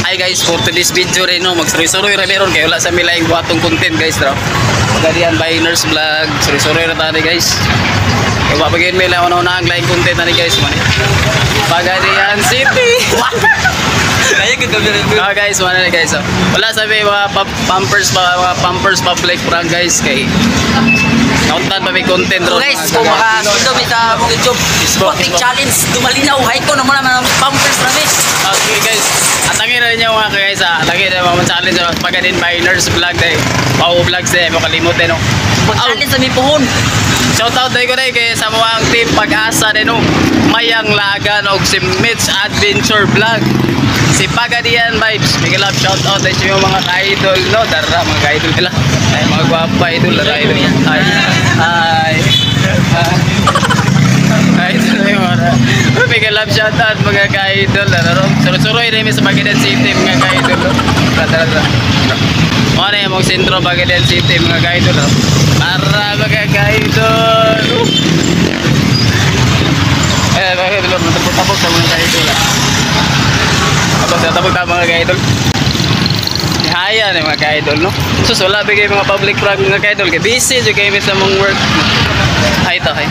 Hi guys, for today's video rin no, magsuroy-suroy ra meron kay wala sa milaing buhatong content guys bro. Pagadian by Nurse Vlog, suroy-suroy ra tani guys. Kay wa pagin may lang una ang laing content tani guys man. Pagadian City. Kaya gagawin Guys, mana ni guys. Wala sabi mga pampers public prank guys kay nauntan pa may content ro. guys, kung makasundo sa mong YouTube, sporting challenge, dumalinaw, hay ko naman naman pampers ramis. Okay guys, atangin na ninyo mga guys atangin na mga challenge sa Pagadian by Nurse Vlog day. Pau vlogs day, makalimutan no. Pag-challenge sa may puhon. Shout out day ko day kay sa mga team Pag-asa din no. Mayang Lagan og si Mitch Adventure Vlog. Si Pagadian Vibes, big love shout out sa inyo mga ka-idol no. Dara mga ka-idol nila. Ay mga gwapa idol, dara idol. Hi. Hi. Idol yung mga. Big love shout out mga ka-idol. Suroy-suroy rin sa Pagadian City mga ka-idol. Dara. Ano yung mga sentro Pagadian City mga ka-idol. Para mga ka-idol. Mga ka-idol, matapos sa mga ka-idol. Tapos mga ka-idol. Haya ni mga ka-idol no. So wala bigay mga public prank mga ka-idol kay busy jud kay sa mong work. Hi to hi.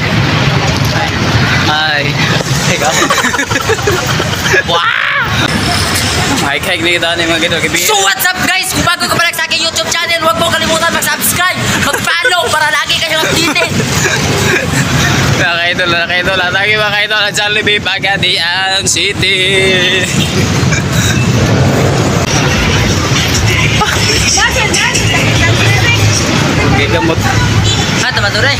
Hi. Ikaw. Wow. Hi kay ni dani mga ka-idol kay busy. So what's up guys? Kung bago ka pa lang sa aking YouTube channel, huwag mo kalimutan mag-subscribe, mag-follow para lagi kayong updated. Mga ka-idol, atagi mga ka-idol ang Jollibee Pagadian City. Gamot. Tama to rin.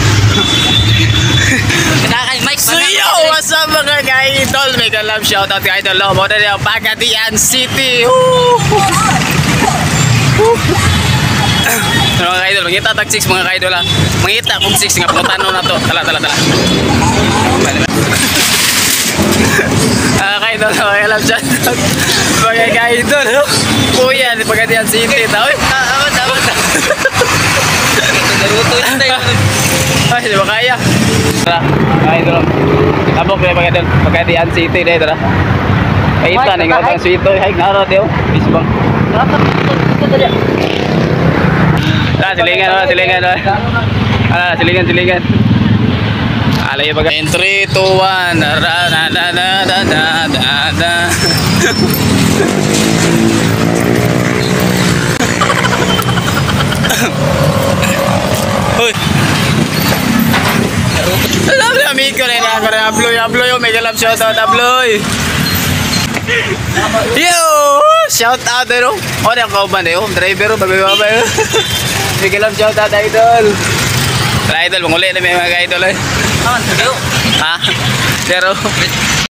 Kaya Mike So yo, what's up mga ka-idol? Mega love shoutout ka-idol. Mo na yung Pagadian City. Mga ka-idol, mangita tag 6 mga ka-idol ha. Mangita kung 6 nga pangutano na to. Tala. Ka-idol, mega love shoutout. Mga ka-idol. Kuya, di Pagadian City. Tawin. Tawad. Ay, di ba kaya? Tara, ay ito lang. Tapos may Pagadian City dito tara. Ay ito, nang utang sweeto. Ay, naro diyo. Bisbang. Silingan. Silingan. Alay yung in 3, 2, 1. Hoy. Alam niyo amigo na ako na Abloy yung mega love shout out Abloy. Yo, shout out pero. O na ko ba niyo? Driver babay. Mega love shout out idol. Idol manguli na may mga idol eh. Aman, tuyo. Ha? Pero